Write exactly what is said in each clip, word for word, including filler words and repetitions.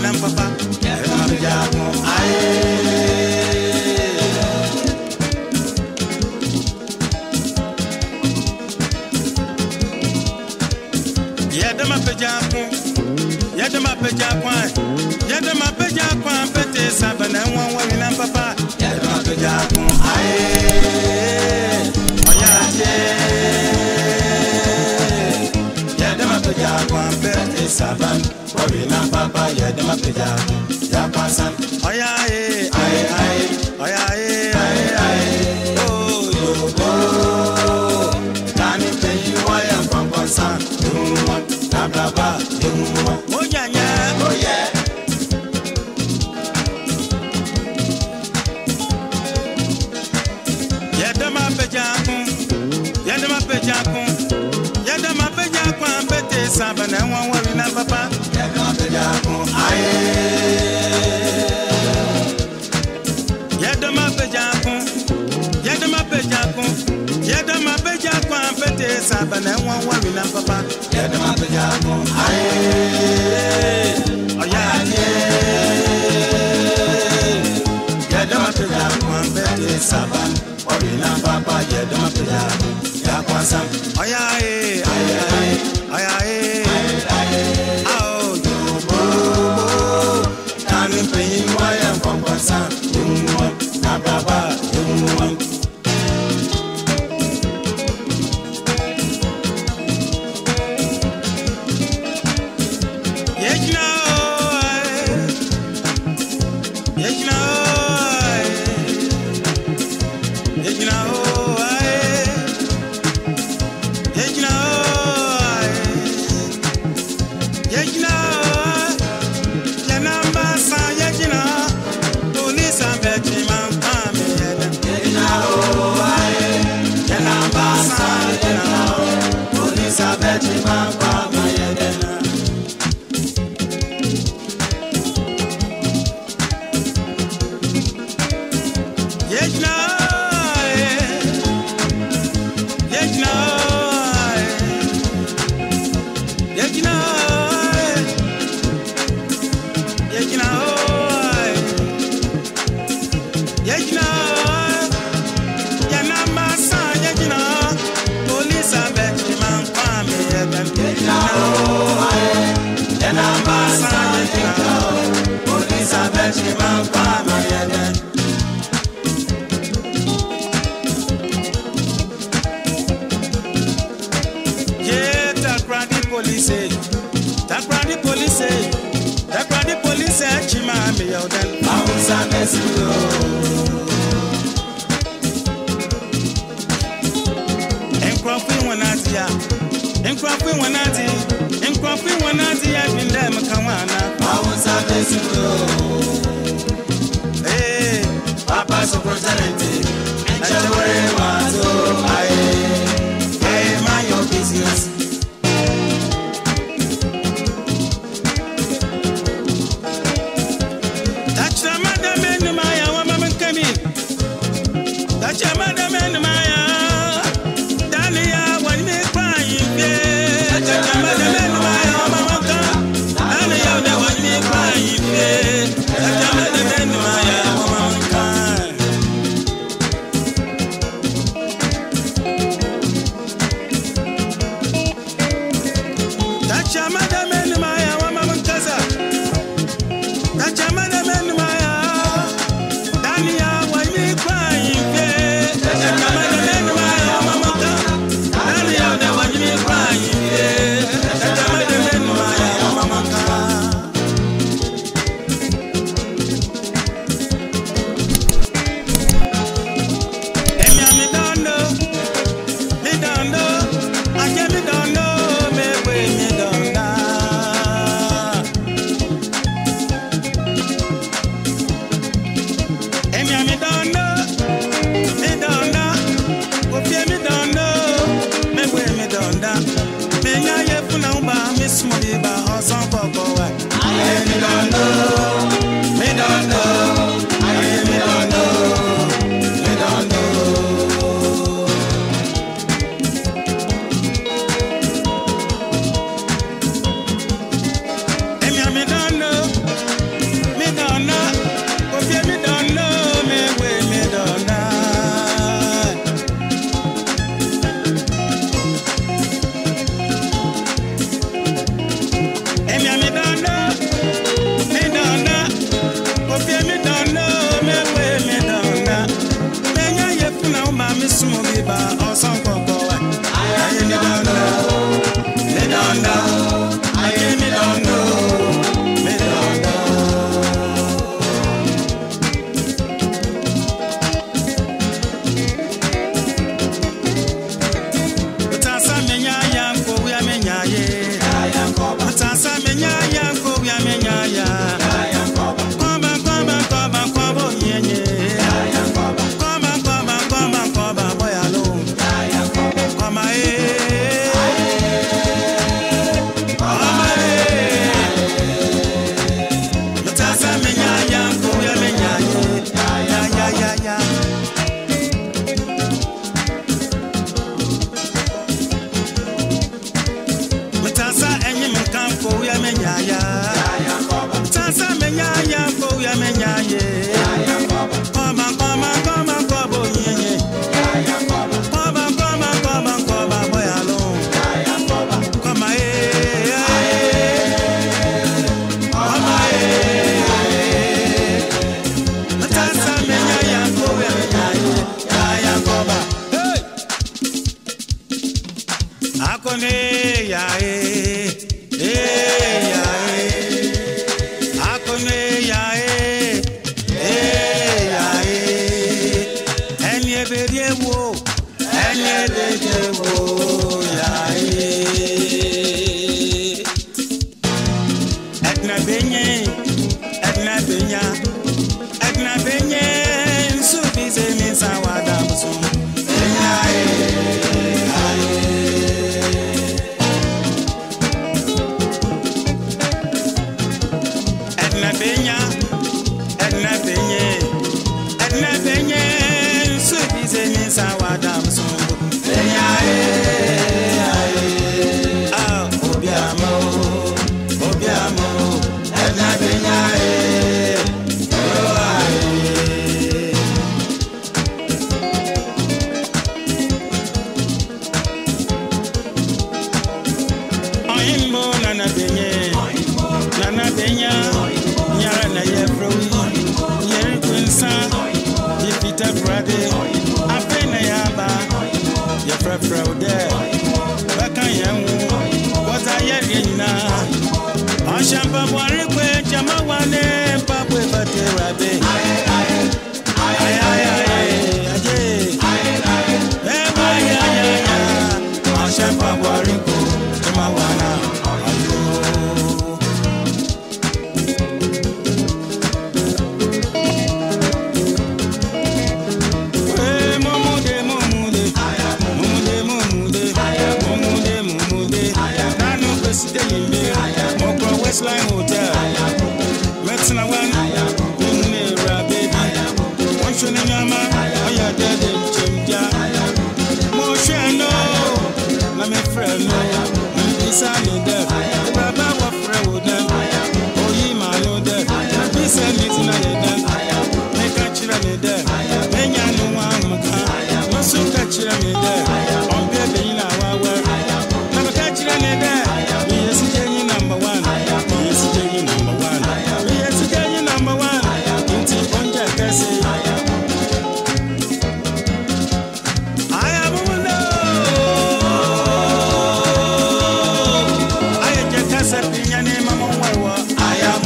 winam papa. Yedama pejako aye. Yedama pejako, yedama pejako, yedama pejako, pete sabana wan winam papa. Yedama pejako aye. Oyaje. Yedama pejako, pete saban, winam papa. Yedama pejako, yapasan. Oyaye, aye aye, oyaye, aye aye. Oh yo oh, kani peyi wayam papa san. Baba, oh yeah, yeah, oh yeah. Yedama pejako, yedama pejako, yedama pejako, pete sabana wan winam papa. Yedama pejako aye. Yedama pejako, yedama pejako, yedama pejako, pete sabana wan winam papa. Yedama pejako aye. Oh yeah, yeah. Yedama pejako, pete saban, winam papa. Yedama pejako, yakwasam. Oh yeah, aye aye, oh yeah, aye. Oh yo bo, kani peyi wayam papa san. Na baba, you Anye subi zeni sawada msumbu. Enya eh ah obiamo obiamo enya benya eh oh aye. Oimo nana benye nana benya nyara na yefro yeri kwinsa yipita brade apena yaba yefra ode baka yemu wata yeri nyina ashamba bwari kwe chama wane papwe bate rabe ay ay ay ay aje eba ya ya ya ashamba bwari kwe chama wana ayo. Westline Hotel, Metzina one, Nera baby, one shilling yama, I am dead in Jimja. Moshano, I'm a friend, it's only death. The Baba was friend, oh, ye my lord, he said it's not a death. Make a children there, when you know one, no soon catch them there, on baby in our work. Never catch them there, yes, Jenny number one. Number one, yes, again, number one. Into one jack, I say, I am a window. I just has a opinion in my own. I am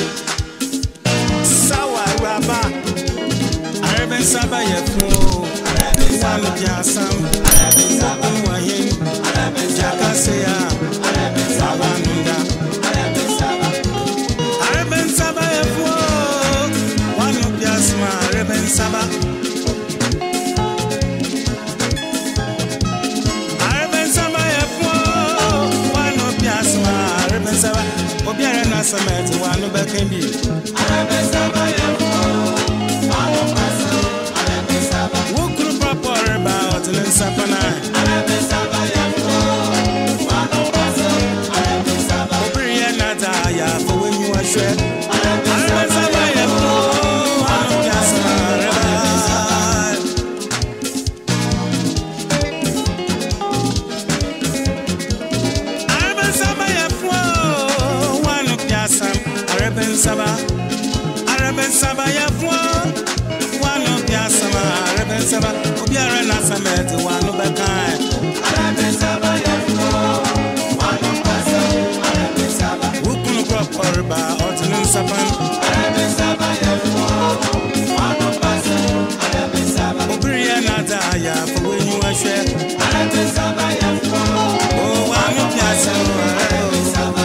sour rubber. I haven't sabaya fool. I haven't sabaya some. I haven't sabaya. I haven't jacassia. I haven't sabanunda. Saba efo wanu piasma reben saba Reben saba efo wanu piasma reben saba obiara na samet wanu bekendi reben saba efo wanu paso reben saba wukuru proper about len sapana reben saba efo wanu paso reben saba obiara na ta ya for when you are sure. Saba, Araben Saba ya fwa, wano pia sama, Araben Saba, obiara na samet, wano bekai. Araben Saba ya fwa, wano pasa, Araben Saba. Wukunu kwa orba, otunun sapan. Araben Saba ya fwa, wano pasa, Araben Saba. Obiria na daya, for when you are share. Araben Saba ya fwa, oh wano pia sama, Araben Saba.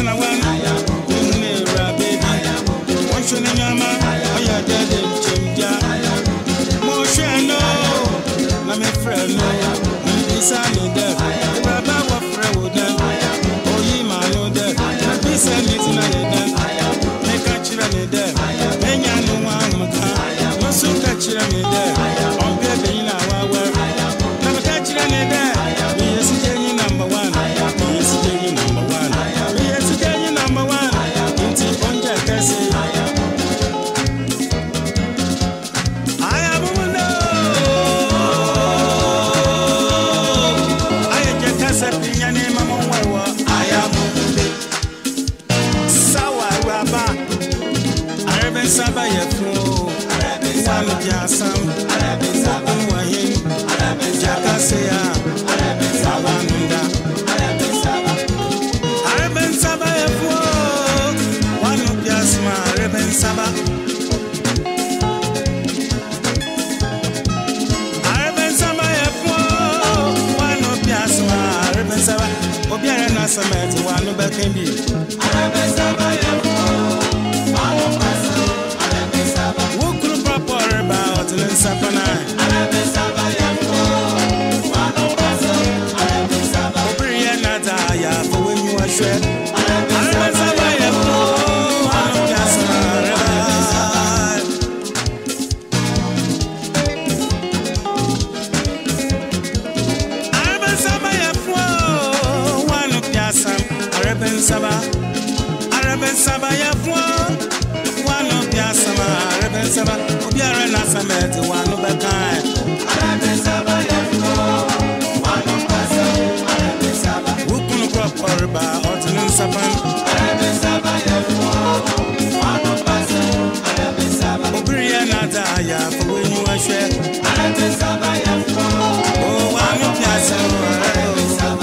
na wan ne rabe won shone nyama oya dede chimja mo sheno na me friend no isa no de baba wa friend wo de oyi ma no de bisa ni tina ye de me ka chira ni de me nya no wa mka no so ka chira ni de on be be na wa wa na me ka chira ni de me yes je ni number one me yes je ni number one me yes je ni number one inti onja kasi Saba ya fo arabe saba ya sam arabe saba wahin arabe jaka seya arabe saba nunda arabe saba arabe saba ya fo wanu biasma arabe saba arabe saba ya fo wanu biasma arabe saba obiara na samet wanu bakendi arabe saba ya fo wanu Sapana arabe saba ya fo wano paso arabe saba obriya nata ya fo when you are shred arabe saba ya fo wano paso arabe saba arabe saba ya fo wano paso arabe saba arabe saba ya fo wano paso arabe saba obiara na samet wano bakai arabe saba ya fo wano paso arabe saba wukunu proper ba otun sapan arabe saba ya fo wano paso arabe saba obriya na da ya fo wenyu ahwe arabe saba ya fo oh wano paso arabe saba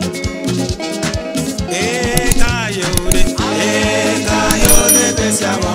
Esa